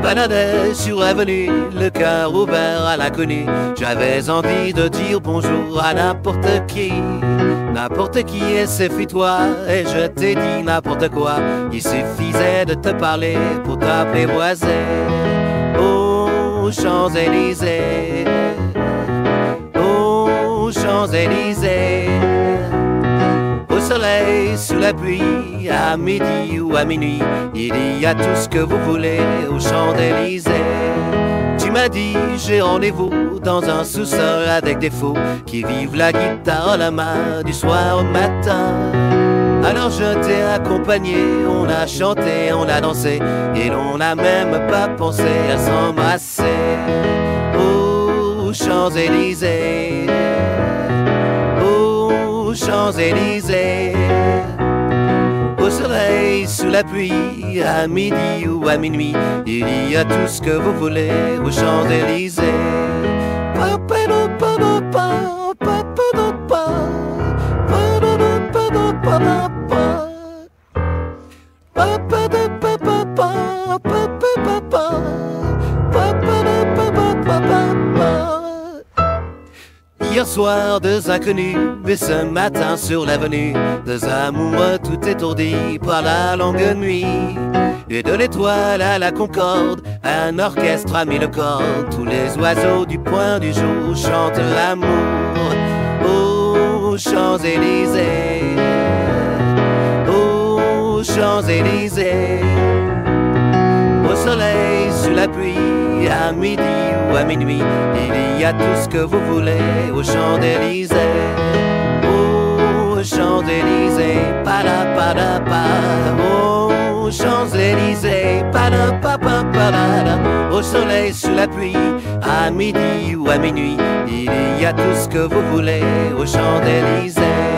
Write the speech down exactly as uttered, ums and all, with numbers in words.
baladais sur l'avenue, le cœur ouvert à l'inconnu. J'avais envie de dire bonjour à n'importe qui. N'importe qui, et c'est toi, et je t'ai dit n'importe quoi. Il suffisait de te parler pour t'apprivoiser. Aux Champs-Élysées, aux Champs-Élysées, au soleil, sous la pluie, à midi ou à minuit, il y a tout ce que vous voulez aux Champs-Élysées. Tu m'as dit j'ai rendez-vous dans un sous-sol avec des fous qui vivent la guitare à la main du soir au matin. Alors je t'ai accompagné, on a chanté, on a dansé, et l'on n'a même pas pensé à s'embrasser. Aux Champs-Élysées, aux Champs-Élysées, au soleil, sous la pluie, à midi ou à minuit, il y a tout ce que vous voulez aux Champs-Élysées. Hier soir, deux inconnus, mais ce matin sur l'avenue, deux amoureux tout étourdis par la longue nuit. Et de l'étoile à la concorde, un orchestre a mis le corps. Tous les oiseaux du point du jour chantent l'amour. Aux Champs-Élysées, aux Champs-Élysées, au soleil, sous la pluie, à midi ou à minuit, il y a tout ce que vous voulez aux Champs-Élysées. Aux Champs-Élysées, pa-da-pa-da-pa. Aux Champs-Élysées, pa-da-pa-pa-pa-da-da. Au soleil, sous la pluie, à midi ou à minuit, il y a tout ce que vous voulez aux Champs-Élysées.